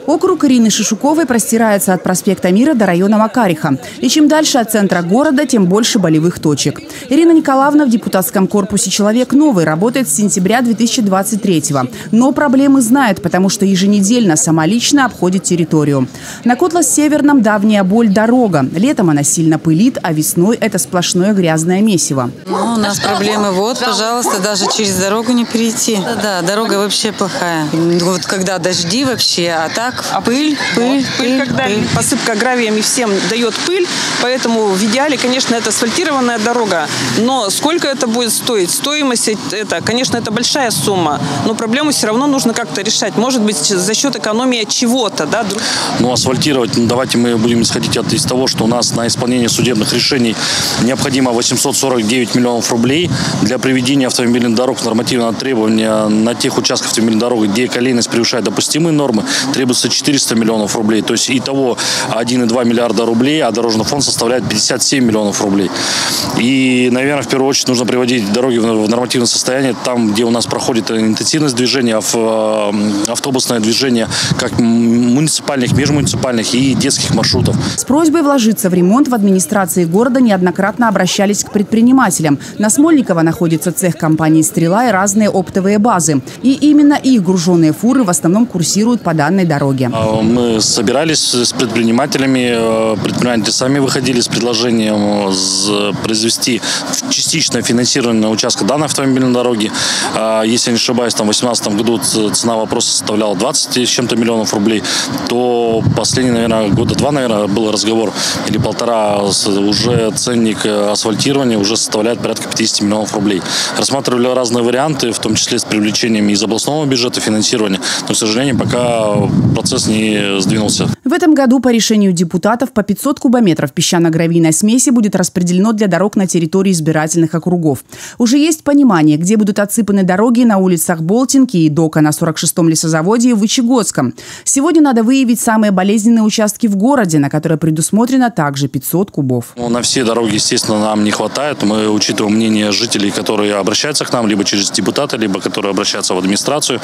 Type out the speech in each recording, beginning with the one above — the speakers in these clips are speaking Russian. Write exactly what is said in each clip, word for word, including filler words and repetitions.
Округ Ирины Шишуковой простирается от проспекта Мира до района Макариха. И чем дальше от центра города, тем больше болевых точек. Ирина Николаевна в депутатском корпусе «Человек новый» работает с сентября две тысячи двадцать третьего. Но проблемы знает, потому что еженедельно сама лично обходит территорию. На Котлас-Северном давняя боль – дорога. Летом она сильно пылит, а весной – это сплошное грязное месиво. Ну, у нас проблемы. Вот, пожалуйста, даже через дорогу не перейти. Да, дорога вообще плохая. Вот когда дожди вообще, а так А пыль, пыль, пыль, пыль, когда пыль. посыпка гравиями всем дает пыль, поэтому в идеале, конечно, это асфальтированная дорога. Но сколько это будет стоить? Стоимость это, конечно, это большая сумма, но проблему все равно нужно как-то решать. Может быть, за счет экономии чего-то, да? Ну, асфальтировать, ну, давайте мы будем исходить от, из того, что у нас на исполнение судебных решений необходимо восемьсот сорок девять миллионов рублей для приведения автомобильных дорог в нормативное требование на тех участках автомобильной дороги, где колейность превышает допустимые нормы, требуется четыреста миллионов рублей. То есть итого один и два миллиарда рублей, а дорожный фонд составляет пятьдесят семь миллионов рублей. И, наверное, в первую очередь нужно приводить дороги в нормативное состояние там, где у нас проходит интенсивность движения, автобусное движение, как муниципальных, межмуниципальных и детских маршрутов. С просьбой вложиться в ремонт в администрации города неоднократно обращались к предпринимателям. На Смольникова находится цех компании «Стрела» и разные оптовые базы. И именно их груженные фуры в основном курсируют по данной дороге. Мы собирались с предпринимателями. Предприниматели сами выходили с предложением произвести частичное финансирование на участке данной автомобильной дороги. Если не ошибаюсь, там в две тысячи восемнадцатом году цена вопроса составляла двадцать с чем-то миллионов рублей, то последние, наверное, года два, наверное, был разговор, или полтора, уже ценник асфальтирования уже составляет порядка пятьдесят миллионов рублей. Рассматривали разные варианты, в том числе с привлечением из областного бюджета финансирования, но, к сожалению, пока процесс не сдвинулся. В этом году по решению депутатов по пятьсот кубометров песчано-гравийной смеси будет распределено для дорог на территории избирательных округов. Уже есть понимание, где будут отсыпаны дороги на улицах Болтинки и Дока на сорок шестом лесозаводе и в Вычегодском. Сегодня надо выявить самые болезненные участки в городе, на которые предусмотрено также пятьсот кубов. Ну, на все дороги, естественно, нам не хватает. Мы учитываем мнение жителей, которые обращаются к нам, либо через депутата, либо которые обращаются в администрацию.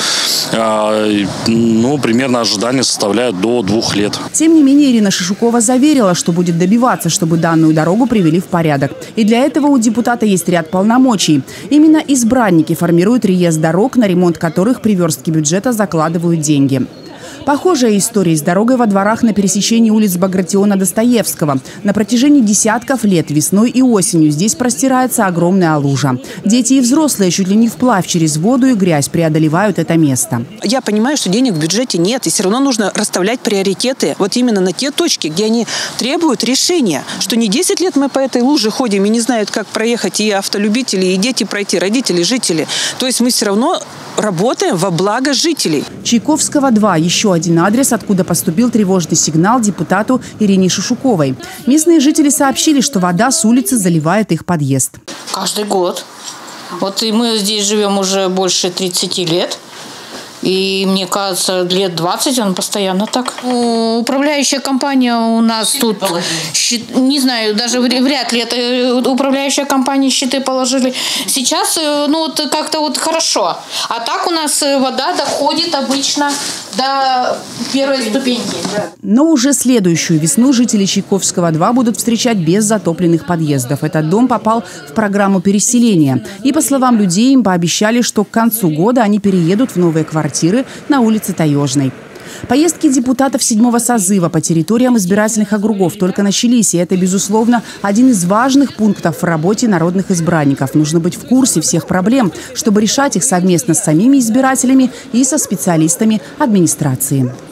Ну, примерно ожидания составляют до двух лет. Тем не менее, Ирина Шишукова заверила, что будет добиваться, чтобы данную дорогу привели в порядок. И для этого у депутата есть ряд полномочий. Именно избранники формируют реестр дорог, на ремонт которых при верстке бюджета закладывают деньги. Похожая история с дорогой во дворах на пересечении улиц Багратиона Достоевского. На протяжении десятков лет весной и осенью здесь простирается огромная лужа. Дети и взрослые чуть ли не вплавь через воду и грязь преодолевают это место. Я понимаю, что денег в бюджете нет, и все равно нужно расставлять приоритеты вот именно на те точки, где они требуют решения. Что не десять лет мы по этой луже ходим и не знают, как проехать и автолюбители, и дети пройти, родители, жители. То есть мы все равно работаем во благо жителей. Чайковского, два. Еще один адрес, откуда поступил тревожный сигнал депутату Ирине Шишуковой. Местные жители сообщили, что вода с улицы заливает их подъезд. Каждый год. Вот и мы здесь живем уже больше тридцати лет. И мне кажется, лет двадцать он постоянно так. Управляющая компания у нас тут, щит, не знаю, даже вряд ли это управляющая компания щиты положили. Сейчас, ну вот как-то вот хорошо. А так у нас вода доходит обычно до первой ступеньки. Но уже следующую весну жители Чайковского, два будут встречать без затопленных подъездов. Этот дом попал в программу переселения. И, по словам людей, им пообещали, что к концу года они переедут в новые квартиры на улице Таежной. Поездки депутатов седьмого созыва по территориям избирательных округов только начались, и это, безусловно, один из важных пунктов в работе народных избранников. Нужно быть в курсе всех проблем, чтобы решать их совместно с самими избирателями и со специалистами администрации.